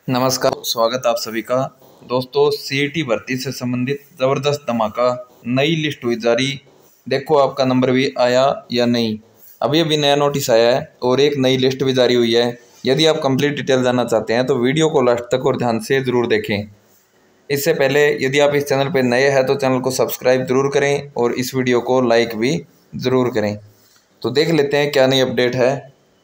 नमस्कार, स्वागत आप सभी का। दोस्तों, सीईटी भर्ती से संबंधित ज़बरदस्त धमाका, नई लिस्ट हुई जारी। देखो आपका नंबर भी आया या नहीं। अभी अभी नया नोटिस आया है और एक नई लिस्ट भी जारी हुई है। यदि आप कंप्लीट डिटेल जानना चाहते हैं तो वीडियो को लास्ट तक और ध्यान से ज़रूर देखें। इससे पहले यदि आप इस चैनल पर नए हैं तो चैनल को सब्सक्राइब ज़रूर करें और इस वीडियो को लाइक भी ज़रूर करें। तो देख लेते हैं क्या नई अपडेट है।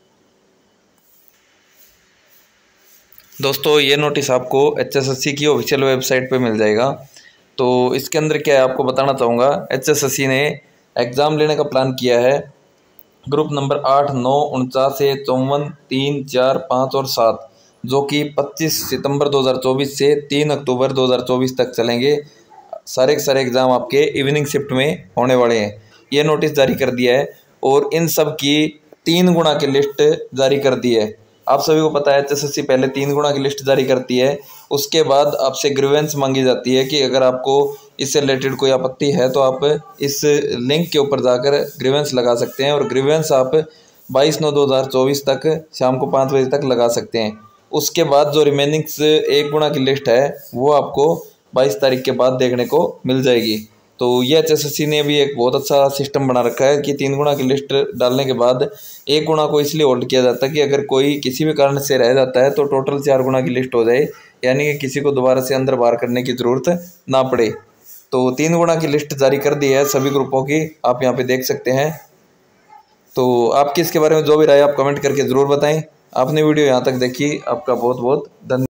दोस्तों, ये नोटिस आपको एचएसएससी की ऑफिशियल वेबसाइट पे मिल जाएगा। तो इसके अंदर क्या है आपको बताना चाहूँगा। एचएसएससी ने एग्ज़ाम लेने का प्लान किया है। ग्रुप नंबर 8, 9, 49, 54, 3, 4, 5 और 7, जो कि 25 सितंबर 2024 से 3 अक्टूबर 2024 तक चलेंगे। सारे के सारे एग्ज़ाम आपके इवनिंग शिफ्ट में होने वाले हैं। ये नोटिस जारी कर दिया है और इन सब की 3 गुना की लिस्ट जारी कर दी है। आप सभी को पता है एचएसएससी पहले 3 गुना की लिस्ट जारी करती है। उसके बाद आपसे ग्रीवेंस मांगी जाती है कि अगर आपको इससे रिलेटेड कोई आपत्ति है तो आप इस लिंक के ऊपर जाकर ग्रीवेंस लगा सकते हैं और ग्रीवेंस आप 22/9/2024 तक शाम को 5 बजे तक लगा सकते हैं। उसके बाद जो रिमेनिंग 1 गुना की लिस्ट है वो आपको 22 तारीख के बाद देखने को मिल जाएगी। तो ये एचएसएससी ने भी एक बहुत अच्छा सिस्टम बना रखा है कि 3 गुना की लिस्ट डालने के बाद 1 गुना को इसलिए होल्ड किया जाता है कि अगर कोई किसी भी कारण से रह जाता है तो टोटल 4 गुना की लिस्ट हो जाए, यानी कि किसी को दोबारा से अंदर बाहर करने की ज़रूरत ना पड़े। तो 3 गुना की लिस्ट जारी कर दी है सभी ग्रुपों की, आप यहाँ पे देख सकते हैं। तो आपकी इसके बारे में जो भी राय आप कमेंट करके ज़रूर बताएं। आपने वीडियो यहाँ तक देखी, आपका बहुत बहुत धन्यवाद।